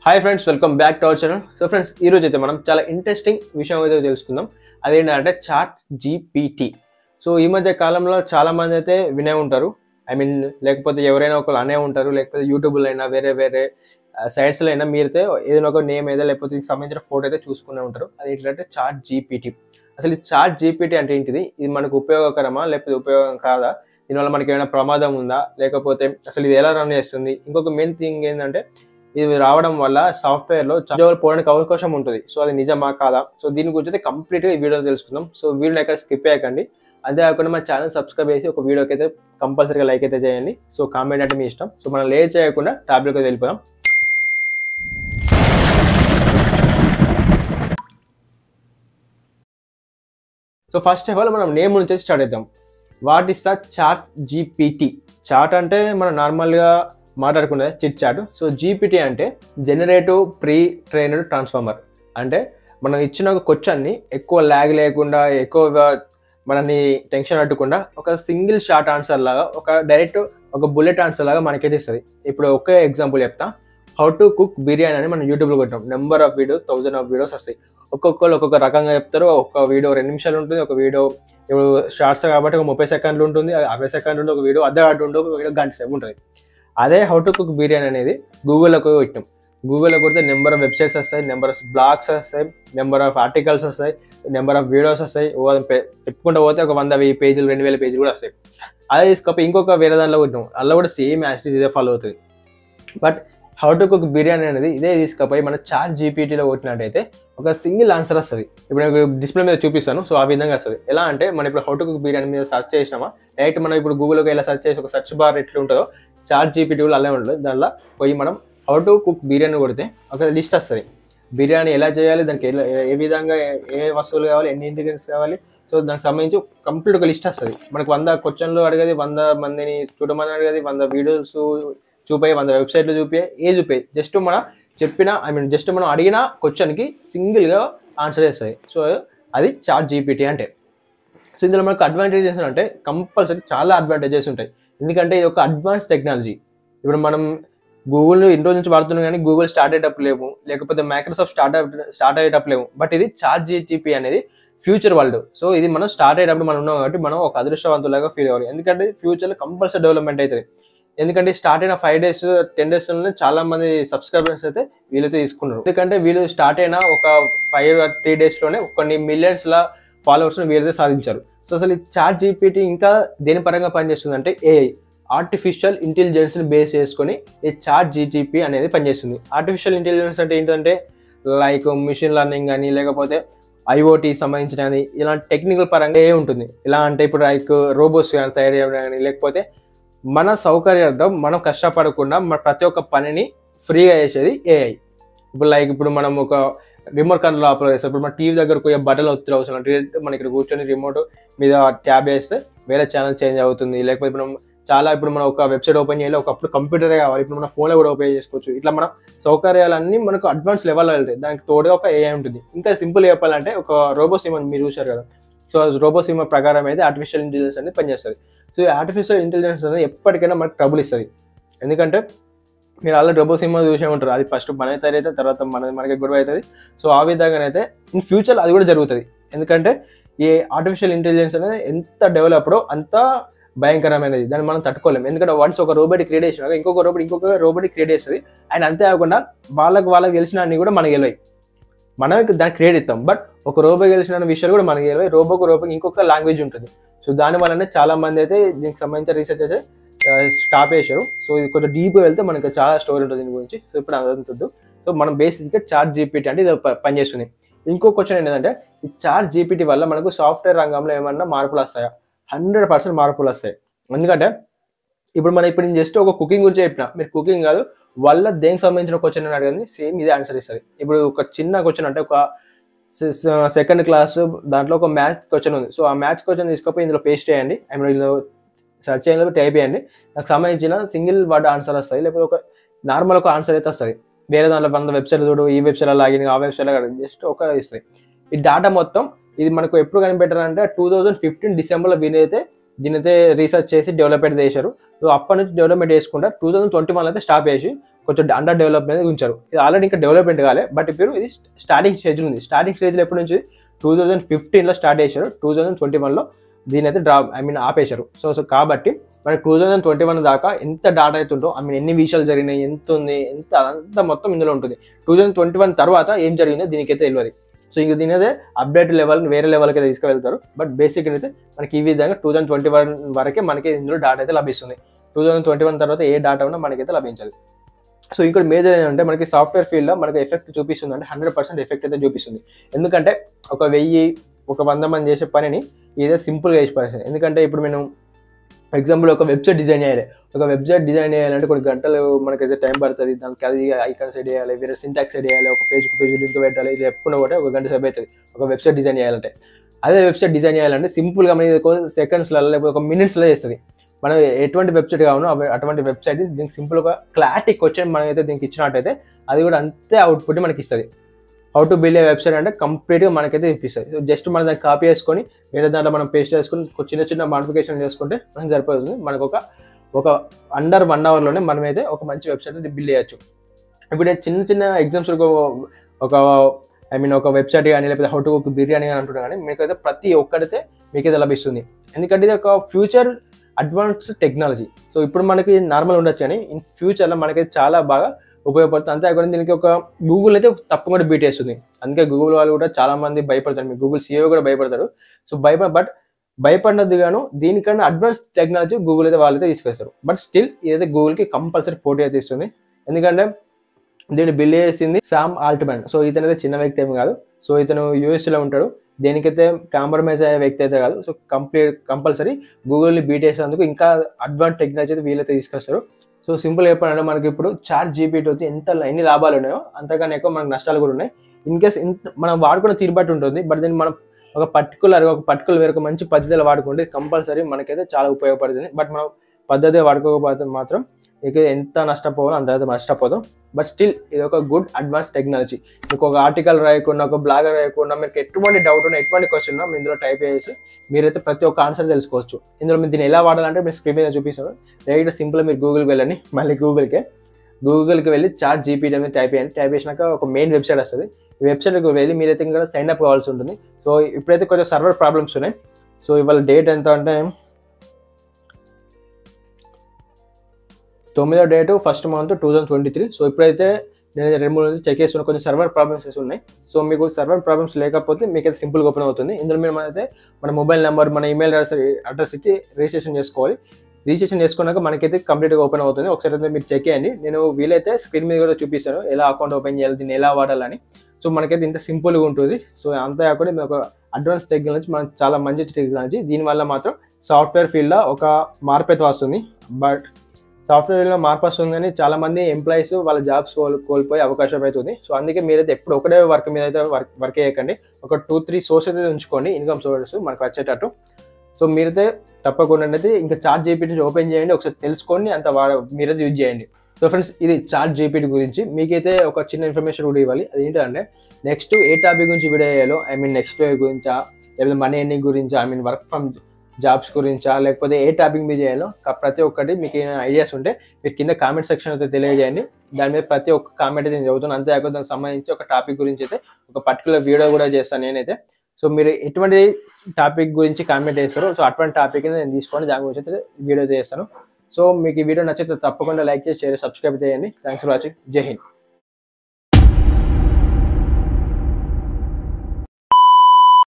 Hi friends, welcome back to our channel. So friends, ఈ రోజు అయితే మనం చాలా ఇంట్రెస్టింగ్ విషయం అయితే తెలుసుకుందాం. అదేంటంటే చాట్ జీపీటీ. సో ఈ మధ్య కాలంలో చాలా మంది అయితే వినే ఉంటారు. లేకపోతే ఎవరైనా ఒకరు అనే ఉంటారు, లేకపోతే యూట్యూబ్లో అయినా వేరే వేరే సైట్స్లో అయినా మీరైతే ఏదైనా ఒక నేమ్ ఏదో లేకపోతే దీనికి సంబంధించిన ఫోటో అయితే చూసుకునే ఉంటారు. అది ఏంటంటే చాట్ జీపీటీ. అసలు ఈ చాట్ జీపీటీ అంటే ఏంటిది? ఇది మనకు ఉపయోగకరమా లేకపోతే ఉపయోగం కాదా? దీనివల్ల మనకి ఏమైనా ప్రమాదం ఉందా, లేకపోతే అసలు ఇది ఎలా రన్ చేస్తుంది? ఇంకొక మెయిన్ థింగ్ ఏంటంటే, ఇది రావడం వల్ల సాఫ్ట్వేర్లో చాలా పోవడానికి అవకాశం ఉంటుంది. సో అది నిజమా కాదా? సో దీని గురించి అయితే కంప్లీట్గా ఈ వీడియో తెలుసుకుందాం. సో వీడియోని ఎక్కడ స్కిప్ చేయకండి. అంతేకాకుండా మన ఛానల్ సబ్స్క్రైబ్ చేసి ఒక వీడియోకి అయితే కంపల్సరీగా లైక్ అయితే చేయండి. సో కామెంట్ అంటే మీ ఇష్టం. సో మనం లేట్ చేయకుండా టాపిక్కి వెళ్ళిపోదాం. సో ఫస్ట్ ఆఫ్ ఆల్ మనం నేమ్ నుంచి స్టార్ట్ చేద్దాం. What is the chat GPT? Chat అంటే మనం నార్మల్గా మాట్లాడుకునేది చిట్ చాట్. సో జీపీటీ అంటే జనరేటివ్ ప్రీ ట్రైన్డ్ ట్రాన్స్ఫార్మర్. అంటే మనం ఇచ్చిన ఒక క్వశ్చన్ని ఎక్కువ ల్యాగ్ లేకుండా, ఎక్కువగా మనని టెన్షన్ పట్టకుండా ఒక సింగిల్ షార్ట్ ఆన్సర్ లాగా, ఒక డైరెక్ట్ ఒక బుల్లెట్ ఆన్సర్ లాగా మనకైతే ఇస్తుంది. ఇప్పుడు ఒకే ఎగ్జాంపుల్ చెప్తా. హౌ టు కుక్ బిర్యానీ అని మనం యూట్యూబ్లో కొట్టాం. Number of videos, 1000 of videos వస్తాయి. ఒక్కొక్కరు ఒక్కొక్క రకంగా చెప్తారు. ఒక వీడియో 2 నిమిషాలు ఉంటుంది, ఒక వీడియో ఇప్పుడు షార్ట్స్ కాబట్టి ఒక 30 సెకండ్లు ఉంటుంది, 60 సెకండ్లు ఉంటుంది, ఒక వీడియో అర్ధగంట ఉంటుంది, ఒక వీడియో గంట సేపు ఉంటుంది. అదే హౌ టు కుక్ బిర్యానీ అనేది గూగుల్లోకి పెట్టాం. గూగుల్లో కొడితే నెంబర్ ఆఫ్ వెబ్సైట్స్ వస్తాయి, నెంబర్ ఆఫ్ బ్లాగ్స్ వస్తాయి, నెంబర్ ఆఫ్ ఆర్టికల్స్ వస్తాయి, నెంబర్ ఆఫ్ వీడియోస్ వస్తాయి. చెప్పుకుంటూ పోతే ఒక 100,000 పేజీలు, 2,000 పేజీలు కూడా వస్తాయి. అదే తీసుకపోయి ఇంకొక వేరే దాంట్లో కొట్టాం. అలా కూడా సేమ్ యాస్టీజ్ ఇదే ఫాలో అవుతుంది. But how to cook biryani అనేది ఇదే తీసుకపోయి మన చాట్ జీపీటీలో కొట్టినట్టయితే ఒక సింగిల్ ఆన్సర్ వస్తుంది. ఇప్పుడు నేను డిస్ప్లే మీద చూపిస్తాను. సో ఆ విధంగా వస్తుంది. ఎలా అంటే మనం ఇప్పుడు హౌ టు కుక్ బిర్యానీ మీద సెర్చ్ చేసినామా, డైరెక్ట్ మనం ఇప్పుడు గూగుల్లోకి ఎలా సెర్చ్ చేసి ఒక సెర్చ్ బార్ ఎట్లా ఉంటుందో చాట్ జీపీటీ కూడా అలాగే ఉంటుంది. దాంట్లో పోయి మనం హౌ టు కుక్ బిర్యానీ కొడితే ఒక లిస్ట్ వస్తుంది. బిర్యానీ ఎలా చేయాలి, దానికి ఏ విధంగా ఏ వస్తువులు కావాలి, ఎన్ని ఇంగ్రీడియంట్స్ కావాలి, సో దానికి సంబంధించి కంప్లీట్ ఒక లిస్ట్ వస్తుంది. మనకు 100 క్వశ్చన్లు అడిగేది, 100 మందిని చూడమని అడిగేది, 100 వీడియోస్ చూపాయి, 100 వెబ్సైట్లు చూపాయి. జస్ట్ మనం చెప్పిన జస్ట్ మనం అడిగిన క్వశ్చన్కి సింగిల్గా ఆన్సర్ చేస్తుంది. సో అది చాట్ జీపీటీ అంటే. సో ఇందులో మనకు అడ్వాంటేజెస్ అంటే కంపల్సరీ చాలా అడ్వాంటేజెస్ ఉంటాయి. ఎందుకంటే ఇది ఒక అడ్వాన్స్ టెక్నాలజీ. ఇప్పుడు మనం గూగుల్ ఇన్ని రోజుల నుంచి వాడుతున్నాం, కానీ గూగుల్ స్టార్ట్ అయ్యేటప్పుడు లేవు, లేకపోతే మైక్రోసాఫ్ట్ స్టార్ట్ అయ్యేటప్పుడు లేవు. బట్ ఇది చాట్ జీపీటీ అనేది ఫ్యూచర్ వరల్డ్. సో ఇది మనం స్టార్ట్ అయ్యేటప్పుడు మనం ఉన్నాం కాబట్టి మనం ఒక అదృష్టవంతులాగా ఫీల్ అవ్వాలి. ఎందుకంటే ఫ్యూచర్లో కంపల్సరీ డెవలప్మెంట్ అవుతుంది. ఎందుకంటే స్టార్ట్ అయిన 5 days 10 days చాలా మంది సబ్స్క్రైబర్స్ అయితే వీళ్ళైతే తీసుకున్నారు. ఎందుకంటే వీళ్ళు స్టార్ట్ అయిన ఒక 3 days కొన్ని మిలియన్స్ల ఫాలోవర్స్ వీళ్ళైతే సాధించారు. సో అసలు ఈ చాట్ జీపీటీ ఇంకా దేని పరంగా పనిచేస్తుంది అంటే ఏఐ, ఆర్టిఫిషియల్ ఇంటెలిజెన్స్ని బేస్ చేసుకొని ఈ చాట్ జీపీటీ అనేది పనిచేస్తుంది. ఆర్టిఫిషియల్ ఇంటెలిజెన్స్ అంటే ఏంటంటే లైక్ మిషన్ లెర్నింగ్ కానీ, లేకపోతే ఐఓటీ సంబంధించిన కానీ, ఇలాంటి టెక్నికల్ పరంగా ఏ ఉంటుంది. ఎలా అంటే ఇప్పుడు లైక్ రోబోట్స్ కానీ తయారు చేయడం కానీ, లేకపోతే మన సౌకర్యార్థం మనం కష్టపడకుండా మన ప్రతి ఒక్క పనిని ఫ్రీగా చేసేది ఏఐ. ఇప్పుడు మనం ఒక రిమోట్ కంట్రోల్ ఆపరేట్ చేస్తాం. ఇప్పుడు మన టీవీ దగ్గరకు పోయే బటన్లు ఒత్తిడి అవసరం. డైరెక్ట్ మన ఇక్కడ కూర్చొని రిమోట్ మీద ట్యాబ్ చేస్తే వేరే ఛానల్ చేంజ్ అవుతుంది. లేకపోతే ఇప్పుడు మనం ఒక వెబ్సైట్ ఓపెన్ చేయాలి, ఒకప్పుడు కంప్యూటరే కావాలి, ఇప్పుడు మన ఫోన్లో కూడా ఓపెన్ చేసుకోవచ్చు. ఇట్లా మన సౌకర్యాలన్నీ మనకు అడ్వాన్స్ లెవెల్లో వెళ్తాయి. దానికి తోడుగా ఒక ఏఐ ఉంటుంది. ఇంకా సింపుల్ చెప్పాలంటే ఒక రోబోసిమా మీరు చూశారు కదా. సో రోబోసిమా ప్రకారం అయితే ఆర్టిఫిషియల్ ఇంటెలిజెన్స్ అనేది పనిచేస్తుంది. సో ఈ ఆర్టిఫిషియల్ ఇంటెలిజెన్స్ అనేది ఎప్పటికైనా మనకు ట్రబుల్ ఇస్తుంది. ఎందుకంటే మీరు ఆల్రెడీ రోబోసిమా చూసే ఉంటారు. అది ఫస్ట్ మన తయారైతే తర్వాత మనకి గొడవ అవుతుంది. సో ఆ విధంగానైతే ఇన్ ఫ్యూచర్ అది కూడా జరుగుతుంది. ఎందుకంటే ఈ ఆర్టిఫిషియల్ ఇంటెలిజెన్స్ అనేది ఎంత డెవలప్డో అంత భయంకరమైనది. దాన్ని మనం తట్టుకోలేము. ఎందుకంటే వన్స్ ఒక రోబోట్ క్రియేట్ చేసినాక ఇంకొక రోబోట్ క్రియేట్ చేస్తుంది. అండ్ అంతేకాకుండా వాళ్ళకి తెలిసిన అన్ని కూడా మనకి తెలియవు. మనం దాన్ని క్రియేట్ ఇస్తాం. బట్ ఒక రోబో గెలిచిన విషయాలు కూడా మనకి తెలియవు. రోబోకి ఇంకొక లాంగ్వేజ్ ఉంటుంది. సో దానివల్లనే చాలా మంది అయితే దీనికి సంబంధించిన రీసెర్చ్ అయితే స్టాప్ చేశారు. సో ఇది కొంచెం డీప్ వెళ్తే మనకి చాలా స్టోరీ ఉంటుంది దీని గురించి. సో ఇప్పుడు అదంతద్దు. సో మనం బేసిక్గా చాట్ జీపీటీ అంటే ఇది పనిచేస్తుంది. ఇంకో క్వశ్చన్ ఏంటంటే, ఈ చాట్ జీపీటీ వల్ల మనకు సాఫ్ట్వేర్ రంగంలో ఏమన్నా మార్పులు వస్తాయా? 100% మార్పులు వస్తాయి. ఎందుకంటే ఇప్పుడు నేను జస్ట్ ఒక కుకింగ్ గురించి చెప్పిన, మీరు కుకింగ్ కాదు వల్ల దేనికి సంబంధించిన క్వశ్చన్ అని అడిగింది సేమ్ ఇదే ఆన్సర్ ఇస్తుంది. ఇప్పుడు ఒక చిన్న క్వశ్చన్ అంటే ఒక 2nd class దాంట్లో ఒక మ్యాథ్స్ క్వశ్చన్ ఉంది. సో ఆ మ్యాథ్స్ క్వశ్చన్ తీసుకపోయి ఇందులో పేస్ట్ చేయండి, ఇందులో సెర్చ్ చేయండి, టైప్ చేయండి. దానికి సంబంధించిన సింగిల్ వర్డ్ ఆన్సర్ వస్తుంది. లేకపోతే ఒక నార్మల్ ఒక ఆన్సర్ అయితే వస్తుంది. వేరే దాంట్లో 100 వెబ్సైట్ చూడు, ఈ వెబ్సైట్లో లాగిన్, ఆ వెబ్సైట్లో జస్ట్ ఒక ఇస్తుంది. ఈ డేటా మొత్తం ఇది మనకు ఎప్పుడు కనిపెట్టారంటే 2015 డిసెంబర్లో దీనైతే రీసెర్చ్ చేసి డెవలప్ అయితే చేశారు. సో అప్పటి నుంచి డెవలప్మెంట్ చేసుకుంటా 2021 అయితే స్టాప్ చేసి కొంచెం అండర్ డెవలప్మెంట్ ఉంచారు. ఇది ఆల్రెడీ ఇంకా డెవలప్మెంట్ కాలే, బట్ ఇప్పుడు ఇది స్టార్టింగ్ స్టేజ్లో ఉంది. స్టార్టింగ్ స్టేజ్లో ఎప్పటి నుంచి 2015లో స్టార్ట్ చేశారు, 2021లో దీని అయితే ఆపేశారు. సో కాబట్టి మనకి 2021 దాకా ఎంత డాటా అయితే ఉందో, ఎన్ని విషయాలు జరిగినాయి, ఎంత ఉంది, అంత మొత్తం ఇందులో ఉంటుంది. 2021 తర్వాత ఏం జరిగిందో దీనికైతే తెలియదు. సో ఇంక దీని అయితే అప్డేట్ లెవెల్ వేరే లెవెల్కి అయితే తీసుకువెళ్తారు. బట్ బేసిక్ అయితే మనకి ఈ విధంగా 2021 వరకే మనకి ఇందులో డాటా అయితే లభిస్తుంది. 2021 తర్వాత ఏ డాటా ఉన్నా మనకైతే లభించాలి. సో ఇక్కడ మేజర్ ఏంటంటే మనకి సాఫ్ట్వేర్ ఫీల్డ్లో మనకి ఎఫెక్ట్ చూపిస్తుంది అంటే 100% ఎఫెక్ట్ అయితే చూపిస్తుంది. ఎందుకంటే ఒక 100 మంది చేసే పనిని ఇదే సింపుల్గా చేసి పడేస్తుంది. ఎందుకంటే ఇప్పుడు మేము ఎగ్జాంపుల్ ఒక వెబ్సైట్ డిజైన్ చేయాలి. ఒక వెబ్సైట్ డిజైన్ చేయాలంటే కొన్ని గంటలు మనకైతే టైం పడుతుంది. దానికి అది ఐకాన్ సెట్ చేయాలి, వేరే సింటాక్స్ సెట్ చేయాలి, ఒక పేజ్ లింక్ పెట్టాలి, ఇది ఎప్పుడు కూడా ఒక గంట సేపు అవుతుంది ఒక వెబ్సైట్ డిజైన్ చేయాలంటే. అదే వెబ్సైట్ డిజైన్ చేయాలంటే సింపుల్గా మనకి సెకండ్స్లలో లేకపోతే ఒక మినిట్స్లో చేస్తుంది. మనం ఎటువంటి వెబ్సైట్ కావాలో అటువంటి వెబ్సైట్ దీనికి సింపుల్గా క్లారిటీ క్వశ్చన్ మనమైతే దీనికి ఇచ్చినట్టయితే అది కూడా అంతే అవుట్పుట్ మనకి ఇస్తుంది. How to build a website అంటే కంప్లీట్గా మనకైతే ఇప్పిస్తుంది. సో జస్ట్ మనం దాన్ని కాపీ చేసుకొని వేరే దాంట్లో మనం పేస్ట్ చేసుకొని చిన్న మోడిఫికేషన్ చేసుకుంటే మనకి సరిపోతుంది. మనకు ఒక అండర్ 1 అవర్లోనే మనమైతే ఒక మంచి వెబ్సైట్ అయితే బిల్డ్ చేయొచ్చు. ఇప్పుడు చిన్న ఎగ్జామ్స్ ఒక వెబ్సైట్ కానీ లేకపోతే హౌ టు కుక్ బిర్యానీ అని అంటున్నా కానీ మీకైతే ప్రతి ఒక్కడైతే మీకైతే లభిస్తుంది. ఎందుకంటే ఇది ఒక ఫ్యూచర్ అడ్వాన్స్ టెక్నాలజీ. సో ఇప్పుడు మనకి నార్మల్ ఉండొచ్చు కానీ ఇన్ ఫ్యూచర్లో మనకైతే చాలా బాగా ఉపయోగపడుతుంది. అంతేకాకుండా దీనికి ఒక గూగుల్ అయితే తప్పకుండా బీట్ చేస్తుంది. అందుకే గూగుల్ వాళ్ళు కూడా చాలా మంది భయపడతారు, మీ గూగుల్ CEO కూడా భయపడతారు. సో భయపడినది గాను దీనికన్నా అడ్వాన్స్ టెక్నాలజీ గూగుల్ అయితే వాళ్ళైతే తీసుకొస్తారు. బట్ స్టిల్ ఇదైతే గూగుల్కి కంపల్సరీ పోటీ అయితే ఇస్తుంది. ఎందుకంటే దీన్ని బిల్డ్ చేసింది సామ్ ఆల్ట్మన్. సో ఇతనైతే చిన్న వ్యక్తి ఏమి కాదు. సో ఇతను యూఎస్లో ఉంటాడు. దేనికైతే కాంప్రమైజ్ అయ్యే వ్యక్తి అయితే కాదు. సో కంపల్సరీ గూగుల్ని బీట్ చేసేందుకు ఇంకా అడ్వాన్స్ టెక్నాలజీ అయితే వీళ్ళైతే తీసుకొస్తారు. సో సింపుల్ చెప్పాలంటే మనకి ఇప్పుడు చాట్ జీపీటీ వచ్చి ఎన్ని లాభాలు ఉన్నాయో అంతకన్నా ఎక్కువ మనకు నష్టాలు కూడా ఉన్నాయి. ఇన్ కేస్ మనం వాడుకున్న తీరు బట్టి ఉంటుంది. బట్ దీన్ని మనం ఒక పర్టికులర్ వేరొక మంచి పద్ధతిలో వాడుకుంటే కంపల్సరీ మనకైతే చాలా ఉపయోగపడుతుంది. బట్ మనం పద్ధతిగా వాడుకోకపోతే మాత్రం ఇక ఎంత నష్టపోవాలో అంత అయితే నష్టపోతాం. బట్ స్టిల్ ఇది ఒక గుడ్ అడ్వాన్స్ టెక్నాలజీ. మీకు ఒక ఆర్టికల్ రాయకుండా, ఒక బ్లాగర్ రాయకుండా, మీకు ఎటువంటి డౌట్ ఉన్నా, ఎటువంటి క్వశ్చన్ ఉన్నా ఇందులో టైప్ చేసి మీరైతే ప్రతి ఒక్క ఆన్సర్ తెలుసుకోవచ్చు. ఇందులో మీరు దీన్ని ఎలా వాడాలంటే మీరు స్క్రీన్ మీద చూపిస్తారు. డైరెక్ట్ సింపుల్ మీరు గూగుల్కి వెళ్ళండి. మళ్ళీ గూగుల్కి వెళ్ళి చాట్ జీపీటీ అనేది టైప్ చేయండి. టైప్ చేసినాక ఒక మెయిన్ వెబ్సైట్ వస్తుంది. ఈ వెబ్సైట్కి వెళ్ళి మీరైతే ఇంకా సైన్ అప్ కావాల్సి ఉంటుంది. సో ఇప్పుడైతే కొంచెం సర్వర్ ప్రాబ్లమ్స్ ఉన్నాయి. సో ఇవాళ డేట్ ఎంత అంటే 9వ డేటు 1st month 2023. సో ఇప్పుడైతే నేను 2-3 రోజులు చెక్ చేస్తున్న కొంచెం సర్వర్ ప్రాబ్లమ్స్ ఉన్నాయి. సో మీకు సర్వర్ ప్రాబ్లమ్స్ లేకపోతే మీకైతే సింపుల్గా ఓపెన్ అవుతుంది. ఇందులో మీరు మన మొబైల్ నెంబర్, మన ఈమెయిల్ అడ్రస్ ఇచ్చి రిజిస్ట్రేషన్ చేసుకోవాలి. రిజిస్ట్రేషన్ చేసుకున్నాక మనకైతే కంప్లీట్గా ఓపెన్ అవుతుంది. ఒకసారి అయితే మీరు చెక్ చేయండి. నేను వీలైతే స్క్రీన్ మీద కూడా చూపిస్తాను ఎలా అకౌంట్ ఓపెన్ చేయాలి, దీన్ని ఎలా వాడాలని. సో మనకైతే ఇంత సింపుల్గా ఉంటుంది. సో అంతేకాకుండా మీకు ఒక అడ్వాన్స్ టెక్నాలజీ, మనకు చాలా మంచి టెక్నాలజీ. దీనివల్ల మాత్రం సాఫ్ట్వేర్ ఫీల్డ్లో ఒక మార్పు అయితే వస్తుంది. బట్ సాఫ్ట్వేర్లో మార్పు వస్తుంది కానీ చాలా మంది ఎంప్లాయీస్ వాళ్ళ జాబ్స్ కోల్పోయే అవకాశం అవుతుంది. సో అందుకే మీరైతే ఎప్పుడు ఒకటే వర్క్ మీద అయితే వర్క్ చేయకండి. ఒక 2-3 సోర్సెస్ అయితే ఉంచుకోండి, ఇన్కమ్ సోర్సెస్ మనకు వచ్చేటట్టు. సో మీరైతే తప్పకుండా అయితే ఇంకా చాట్ జీపీటీ ఓపెన్ చేయండి, ఒకసారి తెలుసుకోండి, మీరైతే యూజ్ చేయండి. సో ఫ్రెండ్స్, ఇది చాట్ జీపీటీ గురించి మీకైతే ఒక చిన్న ఇన్ఫర్మేషన్ కూడా ఇవ్వాలి. అది ఏంటంటే నెక్స్ట్ ఏ టాపిక్ గురించి వీడియో చేయాలో, నెక్స్ట్ వే గురించా, లేకపోతే మనీ ఎర్నింగ్ గురించా, వర్క్ ఫ్రమ్ జాబ్స్ గురించా, లేకపోతే ఏ టాపిక్ మీద చేయాలో ప్రతి ఒక్కటి మీకు ఐడియాస్ ఉంటే మీరు కింద కామెంట్ సెక్షన్ అయితే తెలియజేయండి. దాని మీద ప్రతి ఒక్క కామెంట్ అయితే నేను చదువుతాను. అంతేకాకుండా దానికి సంబంధించి ఒక టాపిక్ గురించి అయితే ఒక పర్టికులర్ వీడియో కూడా చేస్తాను నేనైతే. సో మీరు ఎటువంటి టాపిక్ గురించి కామెంట్ చేస్తారో సో అటువంటి టాపిక్ నేను తీసుకోండి, దాని గురించి అయితే వీడియో చేస్తాను. సో మీకు ఈ వీడియో నచ్చితే తప్పకుండా లైక్ చేసి షేర్, సబ్స్క్రైబ్ చేయండి. Thanks for watching. జై హింద్.